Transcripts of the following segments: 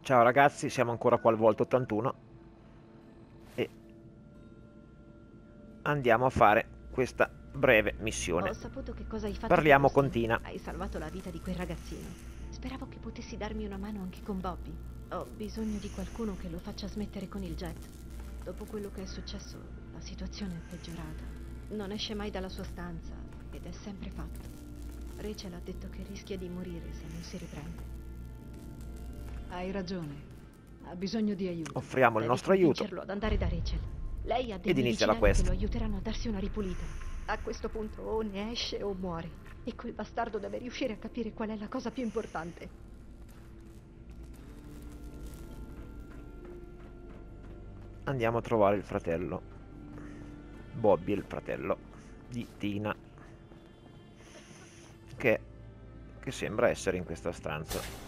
Ciao ragazzi, siamo ancora qua al Volto 81 e andiamo a fare questa breve missione. Ho saputo che cosa hai fatto per Parliamo con Austin. Tina. Hai salvato la vita di quel ragazzino. Speravo che potessi darmi una mano anche con Bobby. Ho bisogno di qualcuno che lo faccia smettere con il jet. Dopo quello che è successo, la situazione è peggiorata. Non esce mai dalla sua stanza ed è sempre fatto. Rachel ha detto che rischia di morire se non si riprende. Hai ragione. Ha bisogno di aiuto. Offriamo il Devi nostro aiuto convincerlo ad andare da Rachel. Lei ha dei ed inizia la medicinali che quest. lo aiuteranno a darsi una ripulita. A questo punto o ne esce o muore. E quel bastardo deve riuscire a capire qual è la cosa più importante. Andiamo a trovare il fratello Bobby, il fratello di Tina, che sembra essere in questa stanza.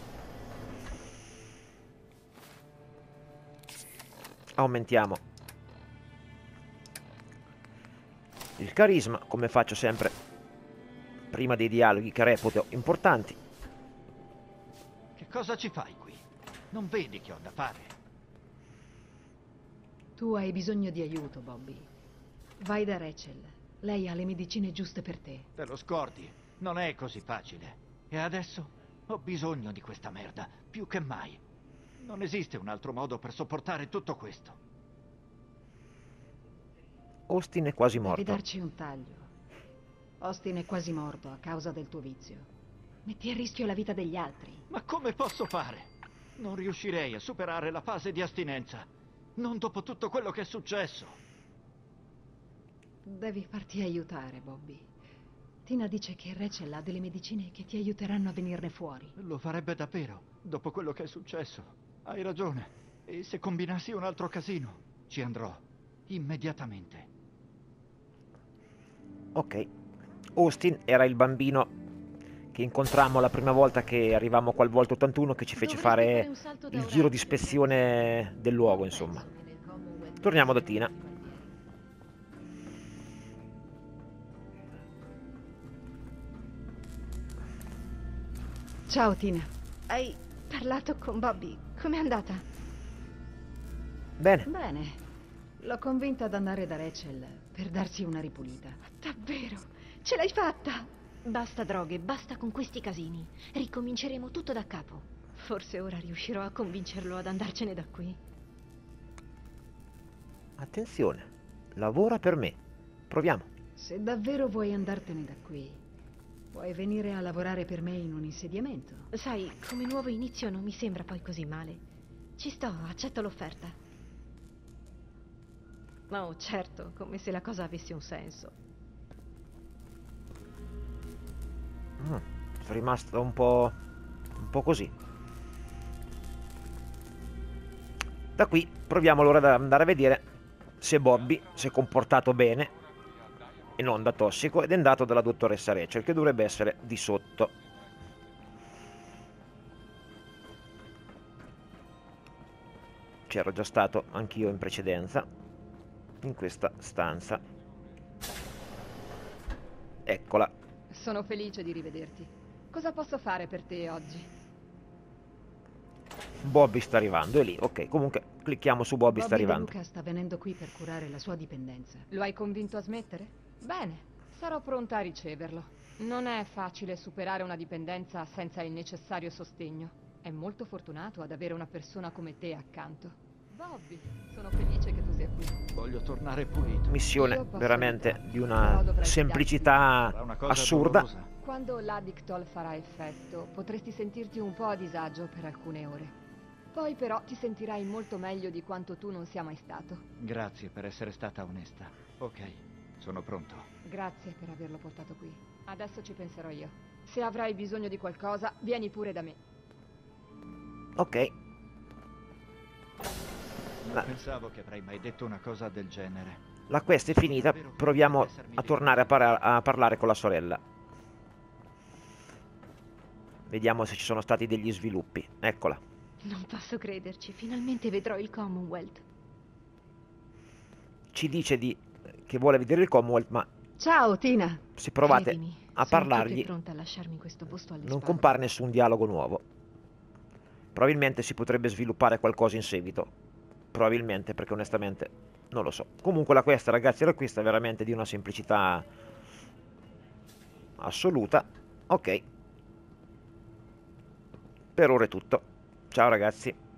Aumentiamo il carisma, come faccio sempre prima dei dialoghi che reputo importanti. Che cosa ci fai qui? Non vedi che ho da fare? Tu hai bisogno di aiuto, Bobby. Vai da Rachel. Lei ha le medicine giuste per te. Te lo scordi? Non è così facile. E adesso ho bisogno di questa merda, più che mai. Non esiste un altro modo per sopportare tutto questo. Austin è quasi Devi morto. darci un taglio. Austin è quasi morto a causa del tuo vizio. Metti a rischio la vita degli altri. Ma come posso fare? Non riuscirei a superare la fase di astinenza. Non dopo tutto quello che è successo. Devi farti aiutare, Bobby. Tina dice che Rachel ha delle medicine che ti aiuteranno a venirne fuori. Lo farebbe davvero, dopo quello che è successo. Hai ragione. E se combinassi un altro casino, ci andrò. Immediatamente. Ok. Austin era il bambino che incontrammo la prima volta che arrivammo qua al Volto 81, che ci fece fare il giro di ispezione del luogo, insomma. Torniamo da Tina. Ciao, Tina. Hai parlato con Bobby? Com'è andata? Bene. Bene. L'ho convinta ad andare da Rachel per darsi una ripulita. Davvero? Ce l'hai fatta! Basta droghe, basta con questi casini. Ricominceremo tutto da capo. Forse ora riuscirò a convincerlo ad andarcene da qui. Attenzione. Lavora per me. Proviamo. Se davvero vuoi andartene da qui, puoi venire a lavorare per me in un insediamento. Sai, come nuovo inizio non mi sembra poi così male. Ci sto, accetto l'offerta. No, certo, come se la cosa avesse un senso. Sono rimasto un po' così. Da qui proviamo allora ad andare a vedere se Bobby si è comportato bene e non da tossico ed è andato dalla dottoressa Rachel, che dovrebbe essere di sotto. C'ero già stato anch'io in precedenza in questa stanza. Eccola. Sono felice di rivederti. Cosa posso fare per te oggi? Bobby sta arrivando, è lì. Ok, comunque clicchiamo su Bobby, sta Bobby De arrivando. Luca sta venendo qui per curare la sua dipendenza. Lo hai convinto a smettere? Bene, sarò pronta a riceverlo. Non è facile superare una dipendenza senza il necessario sostegno. È molto fortunato ad avere una persona come te accanto. Bobby, sono felice che tu sia qui. Voglio tornare pulito. Missione Io posso veramente aiutarti, di però una dovrai semplicità Sarà una cosa assurda. dolorosa. Quando l'Addictol farà effetto, potresti sentirti un po' a disagio per alcune ore. Poi però ti sentirai molto meglio di quanto tu non sia mai stato. Grazie per essere stata onesta. Ok, sono pronto. Grazie per averlo portato qui. Adesso ci penserò io. Se avrai bisogno di qualcosa, vieni pure da me. Ok. Non pensavo che avrei mai detto una cosa del genere. La quest è finita, proviamo a tornare a parlare con la sorella. Vediamo se ci sono stati degli sviluppi. Eccola. Non posso crederci, finalmente vedrò il Commonwealth. Ci dice che vuole vedere il Commonwealth, ma Ciao, Tina. se provate Credimi, a sono più che parlargli pronta a lasciarmi questo posto alle non spalle. compare nessun dialogo nuovo. Probabilmente si potrebbe sviluppare qualcosa in seguito. Probabilmente, perché onestamente non lo so. Comunque la questa, ragazzi, era questa veramente di una semplicità assoluta. Ok. Per ora è tutto. Ciao ragazzi.